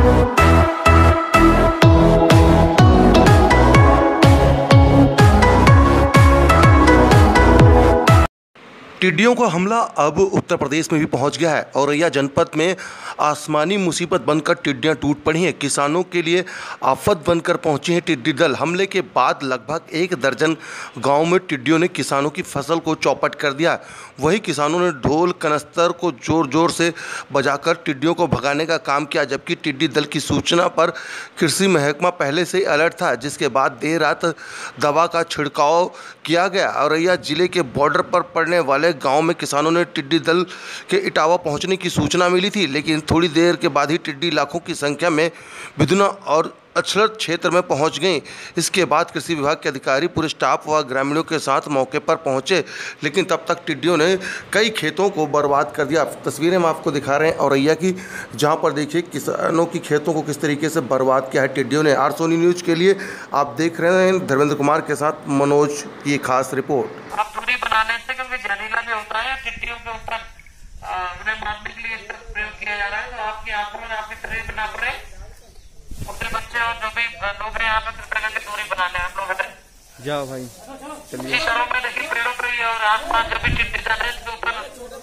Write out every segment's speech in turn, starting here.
टिड्डियों का हमला अब उत्तर प्रदेश में भी पहुंच गया है। औरैया जनपद में आसमानी मुसीबत बनकर टिड्डियां टूट पड़ी हैं। किसानों के लिए आफत बनकर पहुंची हैं टिड्डी दल। हमले के बाद लगभग 1 दर्जन गांव में टिड्डियों ने किसानों की फसल को चौपट कर दिया। वहीं किसानों ने ढोल कनस्तर को जोर जोर से बजाकर टिड्डियों को भगाने का काम किया, जबकि टिड्डी दल की सूचना पर कृषि महकमा पहले से ही अलर्ट था, जिसके बाद देर रात दवा का छिड़काव किया गया। औरैया जिले के बॉर्डर पर पड़ने वाले गांव में किसानों ने टिड्डी दल के इटावा पहुंचने की सूचना मिली थी, लेकिन थोड़ी देर के बाद ही टिड्डी लाखों की संख्या में बिधुना और अछलत क्षेत्र में पहुंच गई। इसके बाद कृषि विभाग के अधिकारी पूरे स्टाफ व ग्रामीणों के साथ मौके पर पहुंचे, लेकिन तब तक टिड्डियों ने कई खेतों को बर्बाद कर दिया। तस्वीरें हम आपको दिखा रहे हैं औरैया की, जहां पर देखिए किसानों की खेतों को किस तरीके से बर्बाद किया है टिड्डियों ने। आर सोनी न्यूज के लिए आप देख रहे हैं धर्मेंद्र कुमार के साथ मनोज की खास रिपोर्ट। आप दूरी बनाने से, क्योंकि जहरीला जो होता है टिड्डियों के ऊपर उन्हें मारने के लिए इस तरह प्रयोग किया जा रहा है, तो आपकी आंखों में आपकी शरीर बना पड़े, छोटे बच्चे और जो भी लोग हैं यहाँ पे कृपया करके दूरी बना लें। आप लोग हटें जाओ भाई, चलिए। शहरों में देखिए पेड़ों पर ही और आसपास जो भी टिड्डी दल है इसके ऊपर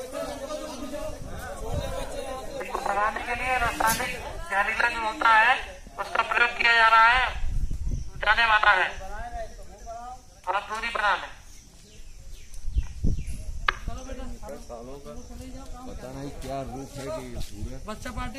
भगाने के लिए रासायनिक जहरीला जो होता है उसका प्रयोग किया जा रहा है, जाने वाला है, और आप दूरी बना लें। पता नहीं क्या रूप है कि बच्चा पार्टी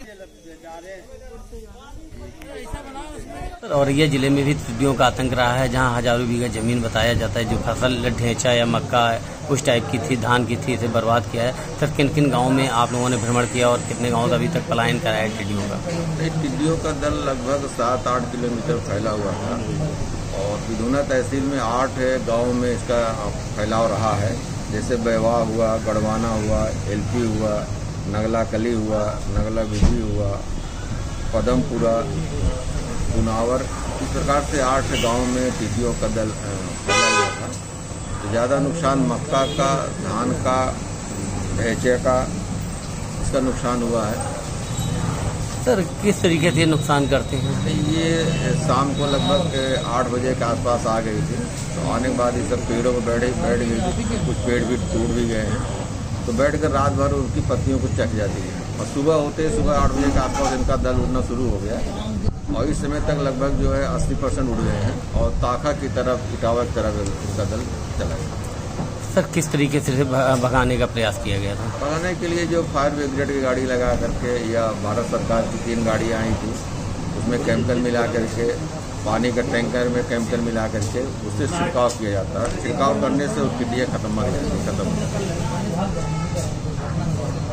औरैया जिले में भी टिड्डियों का आतंक रहा है, जहां हजारों बीघा जमीन बताया जाता है जो फसल ढेंचा या मक्का उस टाइप की थी, धान की थी, इसे बर्बाद किया है। सर किन किन गाँव में आप लोगों ने भ्रमण किया और कितने गाँव अभी तक पलायन कराया है टिड्डियों का? टिड्डियों का दल लगभग 7-8 किलोमीटर फैला हुआ था और बिधुना तहसील में 8 गाँव में इसका फैलाव रहा है, जैसे बैवा हुआ, गढ़वाना हुआ, एलपी हुआ, नगला कली हुआ, नगला बिजी हुआ, पदमपुरा, कुनावर, इस प्रकार से 8 गांव में टिड्डियों का दल फैला हुआ था। तो ज़्यादा नुकसान मक्का का, धान का, ढेंचे का, इसका नुकसान हुआ है। सर किस तरीके से नुकसान करते हैं? ये शाम को लगभग 8 बजे के आसपास आ गई थी, तो आने के बाद ये सब पेड़ों पर बैठ गई थी। कुछ पेड़ भी टूट भी गए हैं, तो बैठकर रात भर उनकी पत्तियों को चख जाती है और सुबह 8 बजे के आसपास इनका दल उड़ना शुरू हो गया और इस समय तक लगभग जो है 80% उड़ गए हैं और ताखा की तरफ, इटावा की तरफ इनका दल चला गया। सर किस तरीके से भगाने का प्रयास किया गया था? भगाने के लिए जो फायर ब्रिगेड की गाड़ी लगा करके या भारत सरकार की 3 गाड़ियाँ आई थी, उसमें केमिकल मिला करके, पानी का टैंकर में केमिकल मिला करके उससे छिड़काव किया जाता है। छिड़काव करने से वो टिड्डियाँ खत्म हो जाती है।